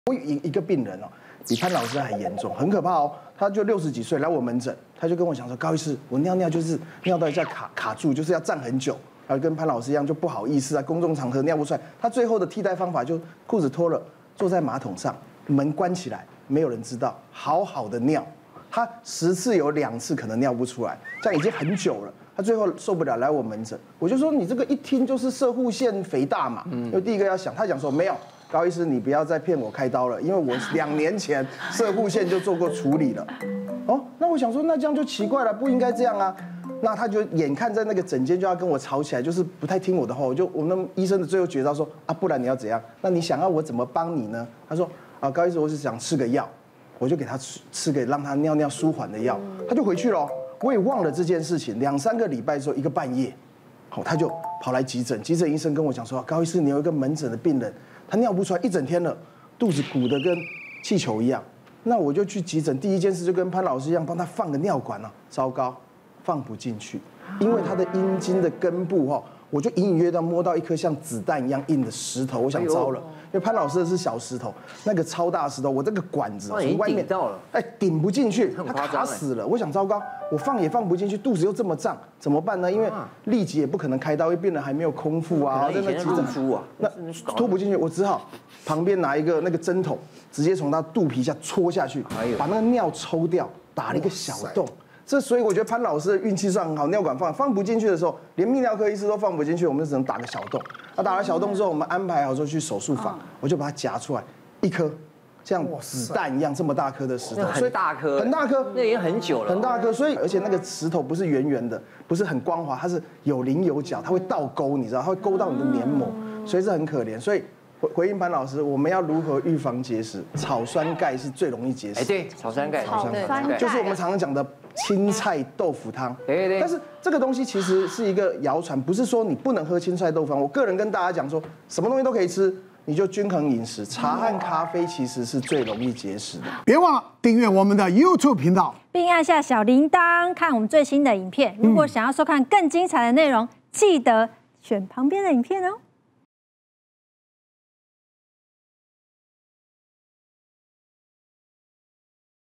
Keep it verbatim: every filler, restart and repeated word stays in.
我有一一个病人哦，比潘老师还严重，很可怕哦。他就六十几岁来我门诊，他就跟我讲说，高医师，我尿尿就是尿到一下卡卡住，就是要站很久，然后跟潘老师一样就不好意思啊，公众场合尿不出来。他最后的替代方法就裤子脱了，坐在马桶上，门关起来，没有人知道，好好的尿。他十次有两次可能尿不出来，这样已经很久了。他最后受不了来我门诊，我就说你这个一听就是射护腺肥大嘛，因为第一个要想，他讲说没有。高医师，你不要再骗我开刀了，因为我两年前射护腺就做过处理了。哦，那我想说，那这样就奇怪了，不应该这样啊。那他就眼看在那个诊间就要跟我吵起来，就是不太听我的话。我就我们医生的最后绝招说啊，不然你要怎样？那你想要我怎么帮你呢？他说啊，高医师，我是想吃个药，我就给他吃吃个让他尿尿舒缓的药，他就回去了。我也忘了这件事情，两三个礼拜之后，一个半夜，好，他就跑来急诊，急诊医生跟我讲说，高医师，你有一个门诊的病人。他尿不出来一整天了，肚子鼓得跟气球一样。那我就去急诊，第一件事就跟潘老师一样，帮他放个尿管了。糟糕，放不进去，因为他的阴茎的根部哈，我就隐隐约约摸到一颗像子弹一样硬的石头，我想糟了，因为潘老师的是小石头，那个超大石头，我这个管子从外面到了， 哎，顶不进去，它卡死了。我想糟糕，我放也放不进去，肚子又这么胀，怎么办呢？因为立即也不可能开刀，因为病人还没有空腹啊， 在那急诊书啊， 那拖不进去，我只好旁边拿一个那个针筒，直接从他肚皮下戳下去，把那个尿抽掉，打了一个小洞。这所以我觉得潘老师的运气算很好，尿管放放不进去的时候，连泌尿科医师都放不进去，我们只能打个小洞。那打了小洞之后，我们安排好之后去手术房，我就把它夹出来，一颗像子弹一样这么大颗的石头， 很大颗， 很大颗， 那已经很久了， 很大颗。所以而且那个石头不是圆圆的，不是很光滑，它是有棱有角，它会倒钩，你知道，它会勾到你的黏膜，所以这很可怜。所以。回回应潘老师，我们要如何预防结石？草酸钙是最容易结石。 哎，对，草酸钙， 草酸钙就是我们常常讲的青菜豆腐汤。 对对。 但是这个东西其实是一个谣传，不是说你不能喝青菜豆腐汤。我个人跟大家讲说，什么东西都可以吃，你就均衡饮食。茶和咖啡其实是最容易结石的。 别忘了订阅我们的 YouTube 频道， 并按下小铃铛看我们最新的影片。如果想要收看更精彩的内容，记得选旁边的影片哦。